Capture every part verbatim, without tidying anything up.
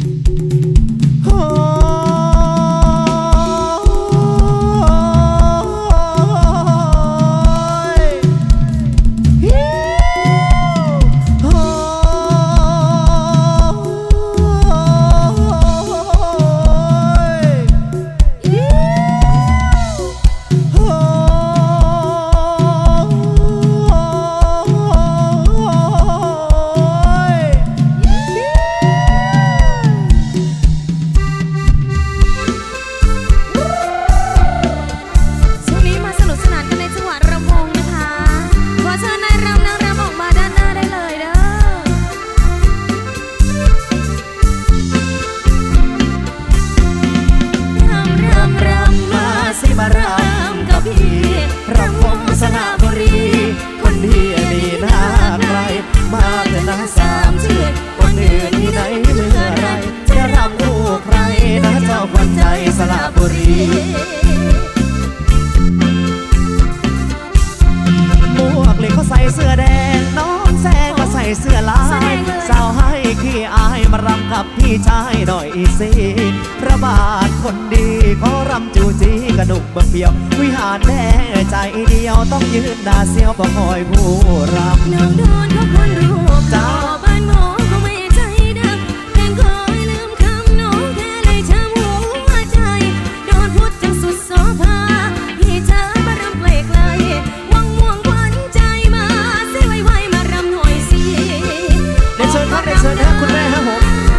พี่ชายหน่อยสิพระบาทคนดีขอรำจูจีกระหนุกเบิ่งเพียววิหารแน่ใจเดียวต้องยืนหน้าเสียวประคอยผู้รำน้องโดนเขาคนรูปจ้าบ้านหมอเขาไม่ใจดำแทงคอยลืมคำน้องแค่เลยช้ำหัวใจโดนพูดจังสุดโสภาพี่จ้ามารำเปลกเลยวังม่วงขวัญใจมาสิไวไวมารำหน่อยสิเดี๋ยวเชิญครับเดี๋ยวเชิญนะคุณแม่ครับผม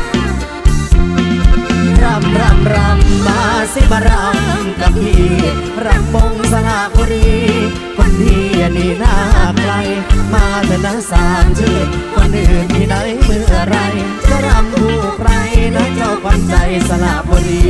รำรำรำมาสิมารำกับพี่รำวงสระบุรีคนดีนี่น่าไกลมาเถอะนะสามชื่อคนอื่นที่ไหนเมื่อไรจะรำคู่ใครนะเจ้าขวัญใจสระบุรี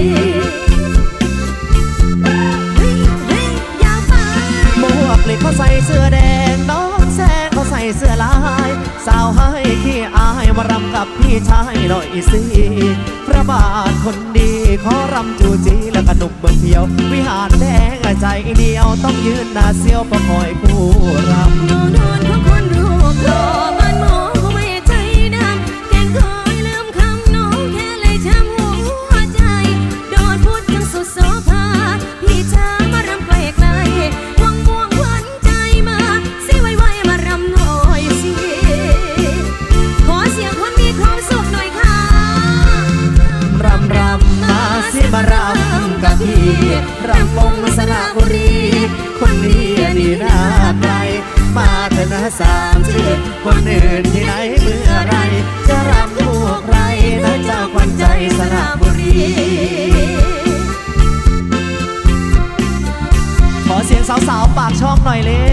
หมวกเล็กเขาใส่เสื้อแดงน้องแซงเขาใส่เสื้อลายสาวให้ขี้อายมารำกับพี่ชายหน่อยสิพระบาทคนดีขอรำจูจีแล้วก็หนุ่มเมืองเพียววิหารแดงใจเดียวต้องยืนหน้าเสียวประคอยผู้รำโดนโดนของคนรูปหล่อบ้านหมอเขาไม่ใจดำแกงคอยลืมคำน้องแค่เลยช้ำหัวใจโดนพูดจังสุดโสภาพี่จ้ามารำเปลกเลยวังม่วงขวัญใจมาสิไวไวมารำหน่อยสิขอเสียงคนมีความสุขหน่อยค่ะรำรำมาสิมารำกับพี่รำวงสระบุรีคนดีนี่น่าไกลมาเถอะนะสามชื่อคนอื่นที่ไหนเมื่อไรจะรำคู่ใครนะเจ้าขวัญใจสระบุรีขอเสียงสาวๆปากช่องหน่อยเลย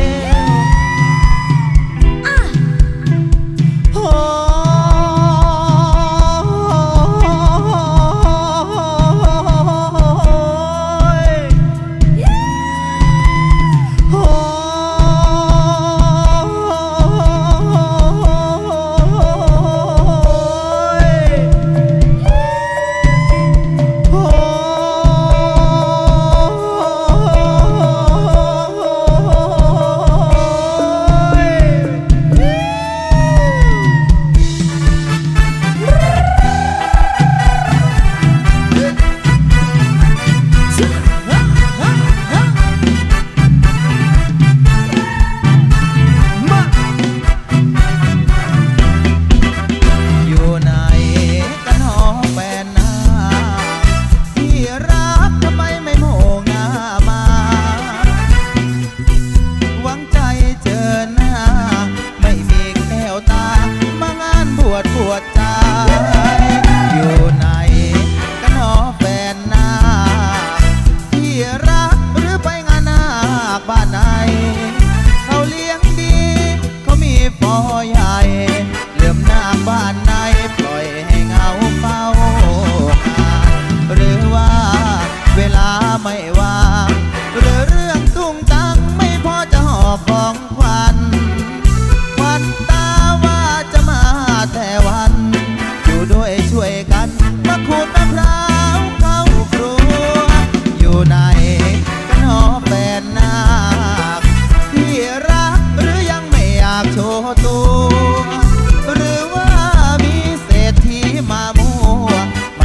ม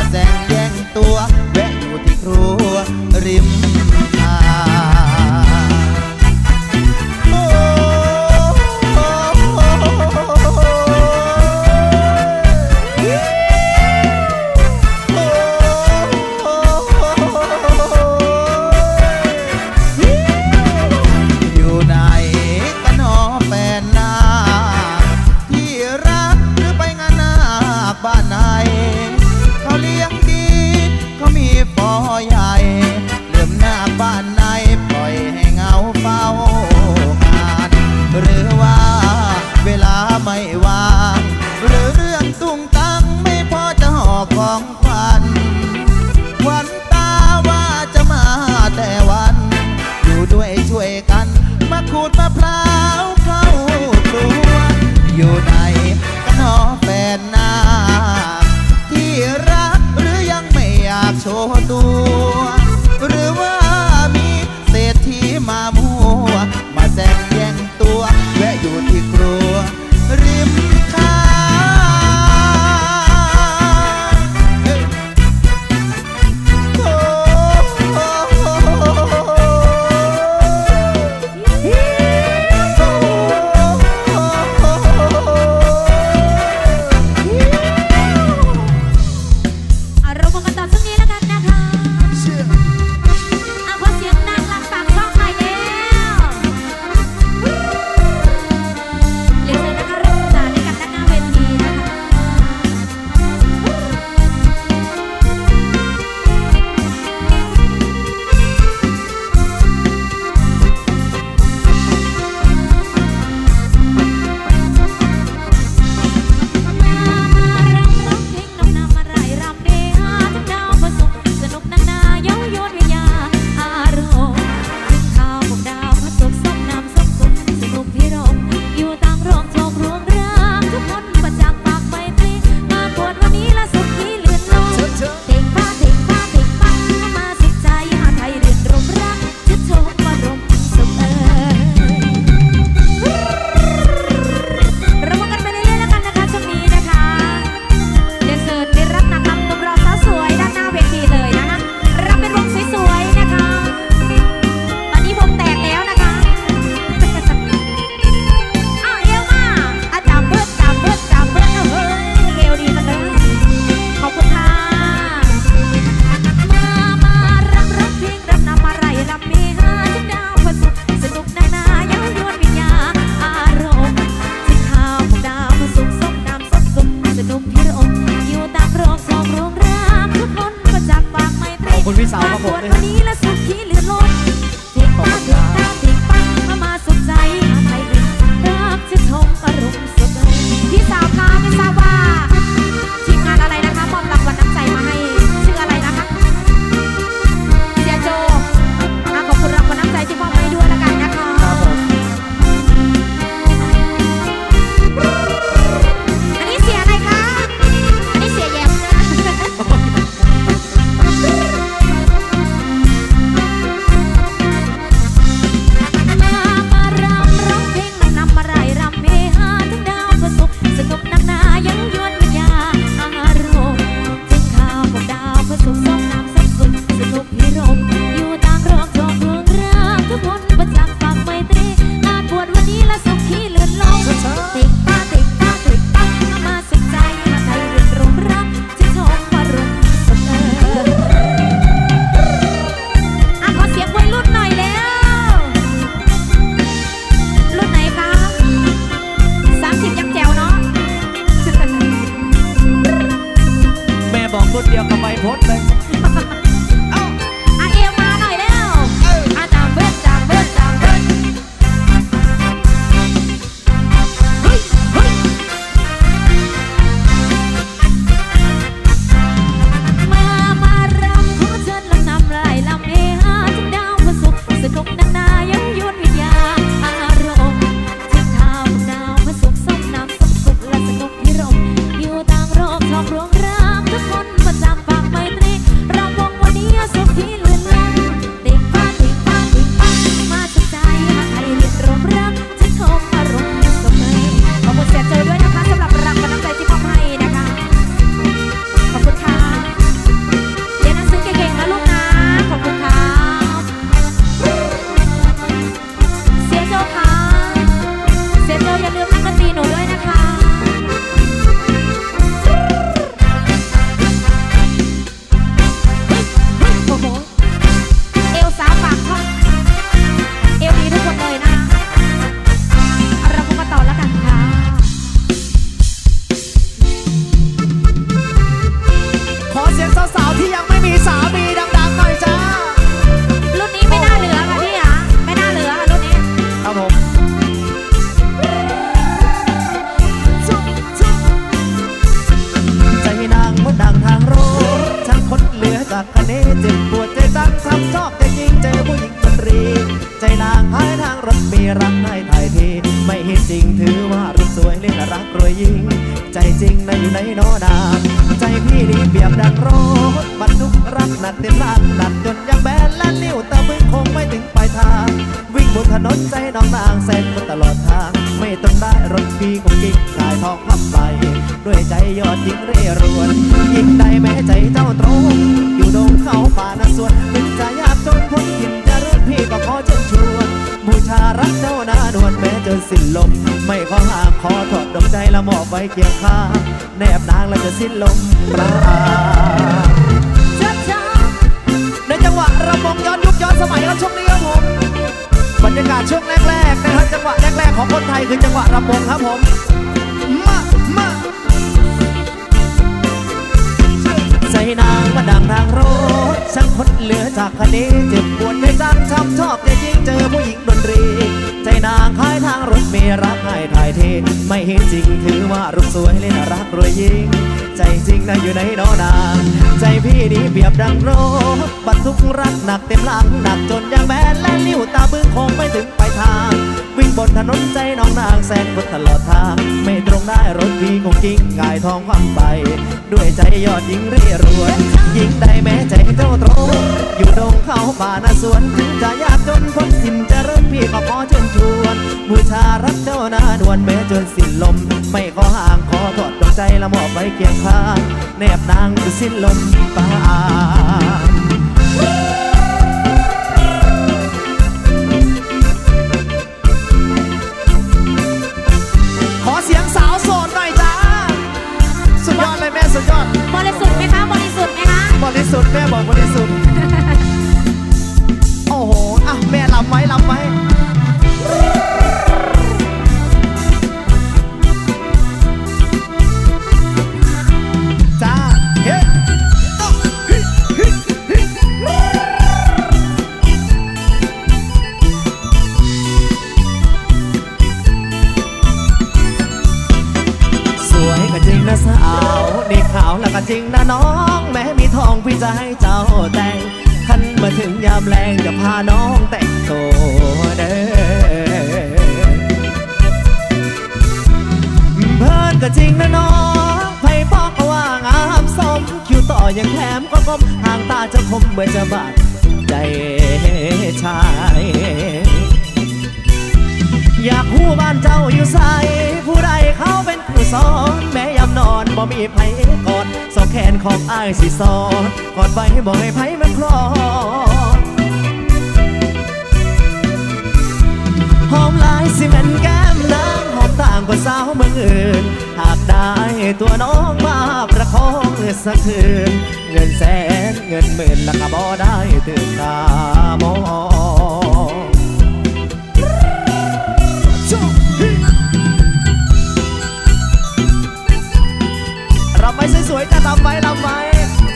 ว์ตัวหรือว่ามีเศรษฐีมามัวมาแซงแย่งตัวแวะอยู่ที่ครัวริมทางโอ้โอ้เรามากันต่อช่วงนี้แล้วกันนะคะเอาขอเสียงดังลังปากช่องหน่อยเดียวเรียนเชิญนะคะรักษาในกันด้านหน้าเวทีนะคะคุณพี่สาวครับผมเลยวันนี้ละสุขีเหลือล้นเด็กป้าเด็กตาเด็กป้ามามาสุขใจอาไทยเด็กรักจะชมอารมณ์สดพี่สาวคะไม่ทราบว่าทีมงานอะไรนะคะมอบรางวัลน้ำใจมาให้ชื่ออะไรนะคะเสียโจขอบคุณรางวัลน้ำใจที่มอบให้ด้วยละกันนะคะอันนี้เสียอะไรคะอันนี้เสียแยมนะรุ่นเดียวกับใบพดเลยเอาอาเอวมาหน่อยแล้วอาจามเบิ้ลจามเบิ้ลจามเบิ้ลเฮ้ยเฮ้ยมามารำขอเชิญลำนำลายลำเอฮาถึงดาวพระศุกร์สนุกดังนายังยวนวิญญาอารมณ์ทิ้งเท้าดาวพระศุกร์ส้มน้ำส้มสุกและสนุกพิรมอยู่ต่างโรคชอบรวงรักทุกคนประจำปากไมตรีรำวงวันนี้สุขที่เลื่อนลงเด็กป้าเด็กป้าเด็กป้ามาสุขใจหากใครเรียนรมรักจะชมอารมณ์สดเลยขอบคุณเสียเจอด้วยนะคะสำหรับรางวัลน้ำใจที่มอบให้นะคะขอบคุณค่ะเรียนหนังสือเก่งๆนะลูกนะขอบคุณค่ะเสียเจ้าค่ะเสียเจ้าอย่าลืมนักดนตรีหนูด้วยนะคะเอวสาวปากช่องเอวดีทุกคนเลยนะเรามาต่อแล้วกันค่ะขอเสียงสาวๆที่ยังไม่มีสามีดังๆหน่อยจ้ารุ่นนี้ไม่น่าเหลือค่ะพี่อ่ะไม่น่าเหลือค่ะรุ่นนี้ครับผมใจนางมดดังทางโรดช่างคนเหลือจากคะเนเจ็บปวดใจจังซ้ำชอบใจจริงเจอผู้หญิงดนตรีใจนางหายทางรถมีรักให้ไทยทีไม่เห็นจริงถือว่ารุ่นสวยเล่นรักรวยยิ่งใจจริงนะอยู่ในโนนามใจพี่นี้เปรียบดังรถบรรทุกรักหนักเต็มลานหนักจนยังแบนและนิ้วแต่มึงคงไม่ถึงปลายทางวิ่งบนถนนใจน้องนางแสนคนตลอดทางไม่ต้องได้รถพี่คงกิ๊กกายทองพับไปด้วยใจยอดยิ่งเร่รวนยิ่งได้แม้ใจเจ้าตรงอยู่ดงเขาป่านาสวนถึงจะยากจนพ้นถิ่นจะเรื่องพี่ก็ขอเชิญชวนบูชารักเจ้านานวลแม้จนสิ้นลมไม่ขอห่างขอถอดดวงใจละมอบไว้เคียงข้างแนบนางแล้วจะสิ้นลมปราณในจังหวะระบงย้อนยุคย้อนสมัยครับช่วงนี้ครับผมบรรยากาศช่วงแรกๆนะครับจังหวะแรกๆของคนไทยคือจังหวะระบงครับผมมามาใจนางมาดังทางรถช่างคนเหลือจากคดีเจ็บปวดใจจังช้ำชอบใจจริงเจอผู้หญิงดนตรีใจนางคล้ายทางรถเมรักให้ถ่ายเทไม่เห็นจริงถือว่ารูปสวยเล่นรักรวยยิ่งใจจริงนะอยู่ในน้อนางใจพี่นี้เปรียบดังรถบรรทุกรักหนักเต็มหลังหนักจนยางแบนและนิ้วตาบึ้งคงไม่ถึงปลายทางวิ่งบนถนนใจน้องนางแสนกดตลอดทางไม่ตรงได้รถพี่คงกิ้งกายทองคว่ำไปด้วยใจยอดยิ่งเร่รวนยิ่งได้แม้ใจเจ้าตรงอยู่ดงเขาป่านาสวนถึงจะยากจนพ้นถิ่นจะเริ่มพี่ก็ขอเชิญชวนบูชารักเจ้านานวลแม้จนสิ้นลมไม่ขอห่างขอถอดดวงใจละมอบไว้เคียงข้างแนบนางจะสิ้นลมปานขอเสียงสาวโสดหน่อยจ้าสุดยอดเลยแม่สุดยอดบริสุทธิ์ไหมคะบริสุทธิ์ไหมคะบริสุทธิ์แม่บอกบริสุทธิ์โอ้โหอ่ะแม่ลำไว้ลำไว้จ้าเฮ้สวยก็จริงนะสาวนี่ขาวแล้วก็จริงนะน้องแม้มีทองพี่จะให้เจ้าแต่งคันมาถึงยามแรงจะพาน้องแต่งตัวเด้อเพิ่นก็จริงนะน้องไผ่ปอกก็ว่างามสมคิวต่อยังแถมก็กลมห่างตาจะคมเหมือนจะบาดใจชายอยากหู้บ้านเจ้าอยู่ใสผู้ใดเขาเป็นผู้สอนแม้ยามนอนบ่มีไผกอดสองแขนของอ้ายสิสอนกอดไว้บ่ให้ไผมันคลอดหอมลายสิแม่นแก้มนางหอมต่างกว่าสาวเมืองอื่นหากได้ตัวน้องมาประคองสักคืนเงินแสนเงินหมื่นละก็บ่ได้ตื่นตามองรำไว้สวยๆจะรำไว้รำไว้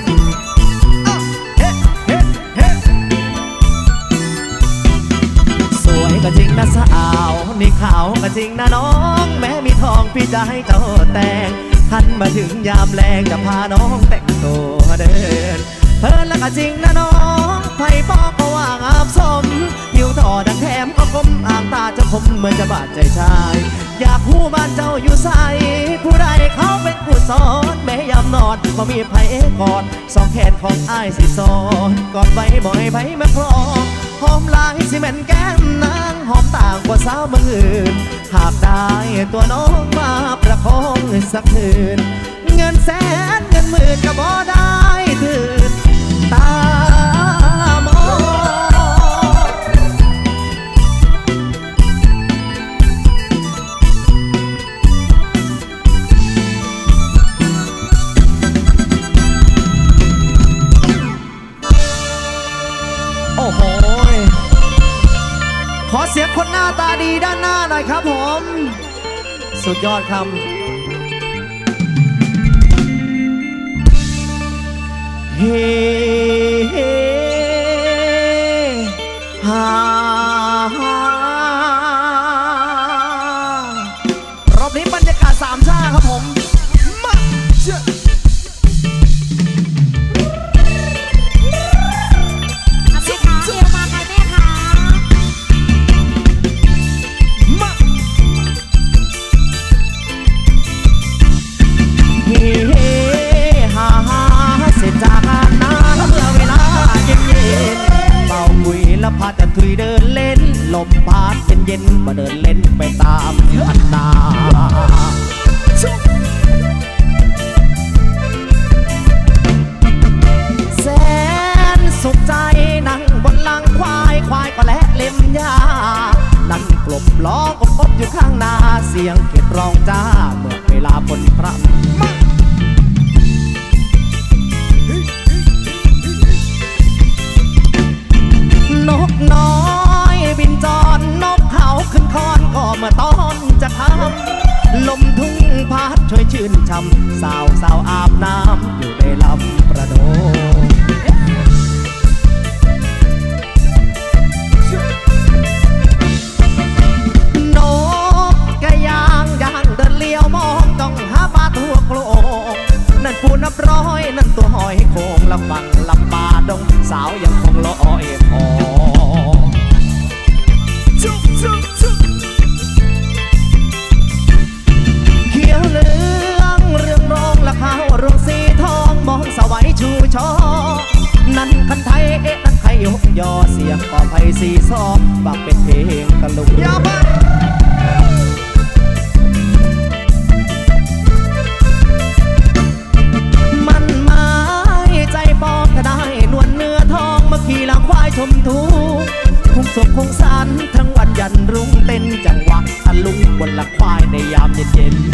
สวยก็จริงนะสาวนี่ขาวก็จริงนะน้องแม้มีทองพี่จะให้เจ้าแต่งคันมาถึงยามแรงจะพาน้องแต่งตัวเดินเพิ่นแล้วก็จริงนะน้องไผ่ปอกก็ว่างามสมผิวต่อดังแถมก็คมอ่างตาจะคมเหมือนจะบาดใจชายอยากหู้บ้านเจ้าอยู่ใสผู้ใดเขาเป็นผู้สอนแม้ยามนอนบ่มีไผกอดสองแขนของอ้ายสิสอนกอดไว้บ่ให้ไผมาคลองหอมลายสิแม่นแก้มนางหอมต่างกว่าสาวเมืองอื่นหากได้ตัวน้องมาประคองสักคืนเงินแสนเงินหมื่นก็บ่ได้ตื่นตามองโอ้โหขอเสียงคนหน้าตาดีด้านหน้าหน่อยครับผมสุดยอดคำเฮ้ฮารอบนี้บรรยากาศสามชาครับผมมาเชื่อแล้วพาจะทุยเดินเล่นลมพัดเย็นๆมาเดินเล่นไปตามคันนาแสนสุขใจนั่งบนหลังควายควายก็และเล็มหญ้านั่งกลบล้อกบอบอยู่ข้างนาเสียงเก็บร้องจ้าเมื่อเวลาบนพระนกน้อยบินจรนกเขาขึ้นคอนก็เมื่อตอนจะทำลมทุ่งพัดช่วยชื่นช่ำสาวสาวอาบน้ำอยู่ในลำประโดนกกระยางยางเดินเลี้ยวมองต้องหาปลาทั่วโกลกนั่นปูนับร้อยนั่นตัวหอยโคงลำบังลำปาดงสาวยังคงลอยคอเขียวเหลืองเรื่องรองละข้าวรวงสีทองมองสวัยชูชอนั่นคันไทยเอ๊ะนั่นไทยยกยอเสียงก่อไผ่สีซอบักเป็นเพลงกะลุกยาบ้ามันหมายใจปองถ้าได้นวลเนื้อทองเมื่อขี่ละควายชมทูคงศพคงสันทั้งวันยันรุ่งเต้นจังหวะทะลุงบนละควายในยามเย็นๆ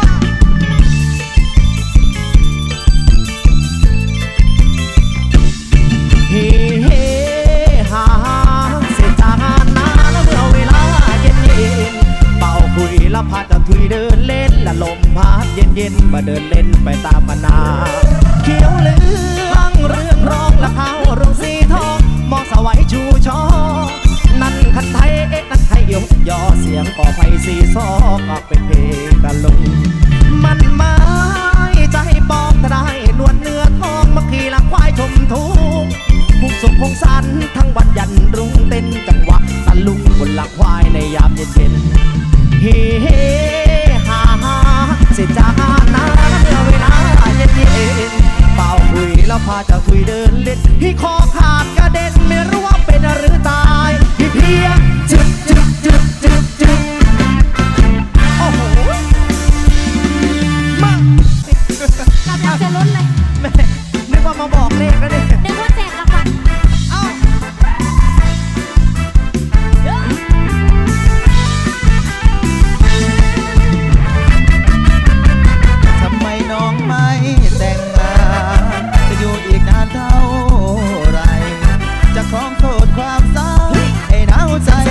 เฮ้เฮ้ฮาเสร็จจากงานนาแล้วเมื่อเวลาเย็นเย็นเป่าคุยละพาจะทุยเดินเล่นละลมพัดเย็นเย็นมาเดินเล่นไปตามมนาเขียวเหลืองเรื่องร้องละข้าวรวงสีทองมองสวัยชูชอนั่นคันไทยเอ๊ะนั่นไทยยกยอเสียงก่อไผ่สีซอกออกเป็นเพลงตะลุงมันหมายใจปองถ้าได้นวลเนื้อทองมาขี่ละควายชมทูผู้สุขคงสันทั้งวันยันรุ่งเต้นจังหวะตะลุงบนละควายในยามเย็นๆเฮ้เฮ้ฮาฮาเสร็จจากงานนาเมื่อเวลาเย็นเย็นเป่าคุยแล้วพาจะคุยเดินเล่นที่คอขาดกระเด็นไม่รู้ว่าเป็นหรือตายพี่เพียจึ๊บจึ๊บจึ๊บจึ๊บจึ๊บโอ้โหมากำลังจะลุ้นเลยแม่นึกว่ามาบอกเลขแล้วเนี่ยนึกว่าแจกรางวัลเอ้าทำไมน้องไม่แต่งงานจะอยู่อีกนานเท่าไรจะคล้องโทษความเศร้าให้หนาวใจ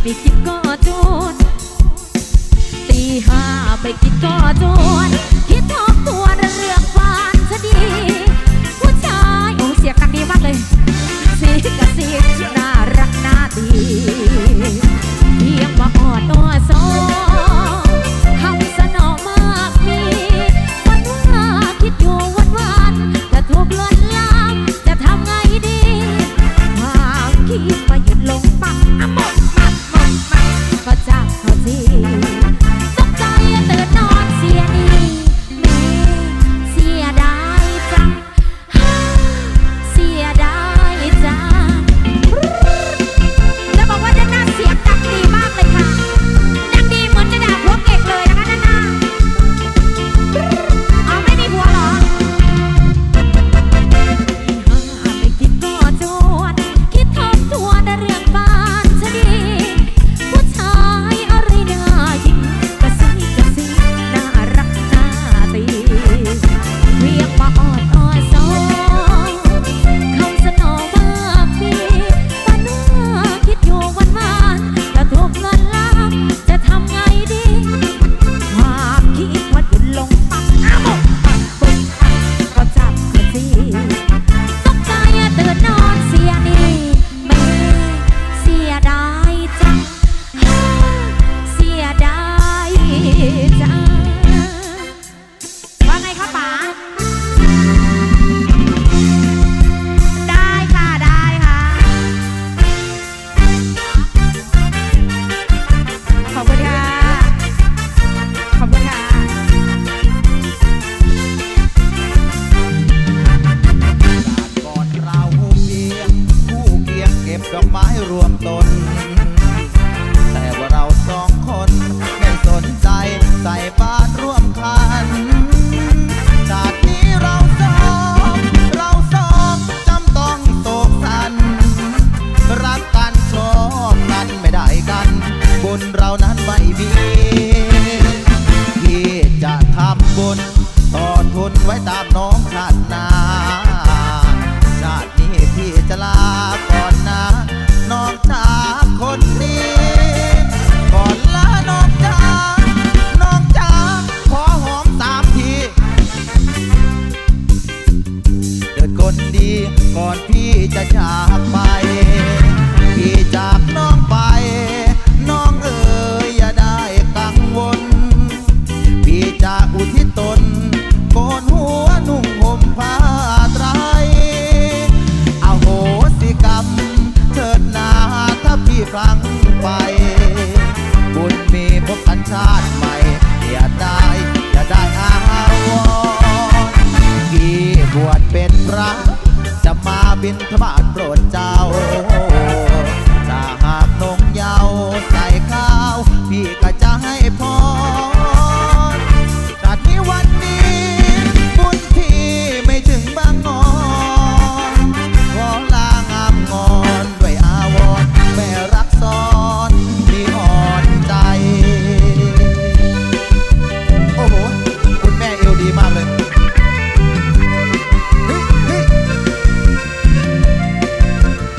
ไปกินก็จนตีห้าไปกินก็จนคิดทบทวนเรื่องฝันจะดีผู้ชายโอ้เสียงกันดีมากเลยสีกระสีน่ารักน่าดีเพียงมาอ่อนตัวสองคำสนอมากมีวันว่าคิดอยู่วันวันจะถูกเลื่อนลามจะทำไงดีหากคิดมาหยุดลงปักอ่ะหมดมัดหมดมัดก็จับเขาทีตกใจตื่นนอนเสียดีแม่เสียดายจังเสียดายจังจะบอกว่าด้านหน้าเสียงดังดีมากเลยค่ะดังดีเหมือนจะด่าพวกเอกเลยนะคะด้านหน้าเอาไม่มีผัวเหรอไปกินก็จวนคิดทบทวนเรื่องบ้านจะดีผู้ชายอะไรน่ายิงกระซิกระซิน่ารักน่าตีเรียกมาอ่อนอ้อนสองคำสนอมากมีปัญหาคิดอยู่วันวันถ้าถูกเงินล้านจะทำไงดีหากคิดว่าหยุดลงปักอ้าวปักปุ๊บปักก็จับเขาทีตกใจตื่นนอนเสียนี่แม่เสียดายจังเสียดายจังว่าไงคะป๋าได้ค่ะได้ค่ะขอบคุณค่ะขอบคุณค่ะก่อนเราเพียงคู่เคียงเก็บดอกไม้รวมตนแต่ว่าเราสองคนไม่สนใจใส่บาตรร่วมคันชาตินี้เราสองเราสองจำต้องโศกสันรักกันชอบกันไม่ได้กันบุญเรานั้นไม่มีพี่จะทำบุญต่อทุนไว้ตามน้องชาติหน้าชาตินี้พี่จะลาก่อนนะน้องจ๋าคนนี้ก่อนลาน้องจ๋าน้องจ๋าขอหอมสามทีเกิดคนดีก่อนพี่จะจากไปพี่จากน้องไปน้องเอ๋ยอย่าได้กังวลพี่จะอุทิศตนโกนหัวนุ่งห่มผ้าไตรเอาโหสิกรรมเถิดนาถ้าพี่พลั้งไปบุญมีพบกันชาติใหม่อย่าได้อย่าได้อาวรณ์พี่บวชเป็นพระจะมาบิณฑบาตโปรดเจ้าถ้าหากนงเยาว์ใส่ข้าวพี่ก็จะให้พรชาตินี้วันนี้บุญที่ไม่ถึงบางงอนขอลางามงอนด้วยอาวรณ์แม่รักซ้อนที่อ่อนใจโอ้โหคุณแม่เอวดีมากเลยเฮ้ยเฮ้ย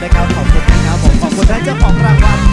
นะครับขอบคุณนะครับผมขอบคุณท่านเจ้าของรางวัล